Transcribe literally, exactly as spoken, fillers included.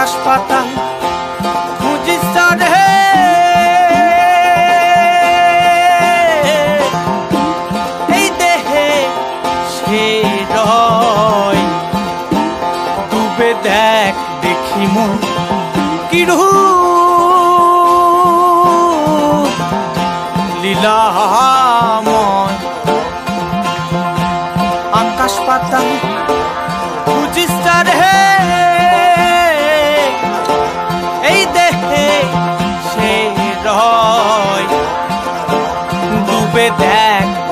আকাশ পাতাল খুঁজিস রে এই দেহে সে রয় ডুবে দেখ দেখি মন কিরূপ লীলাময় আকাশ পাতাল খুঁজিস রে এই দেহে সে রয় ডুবে দেখ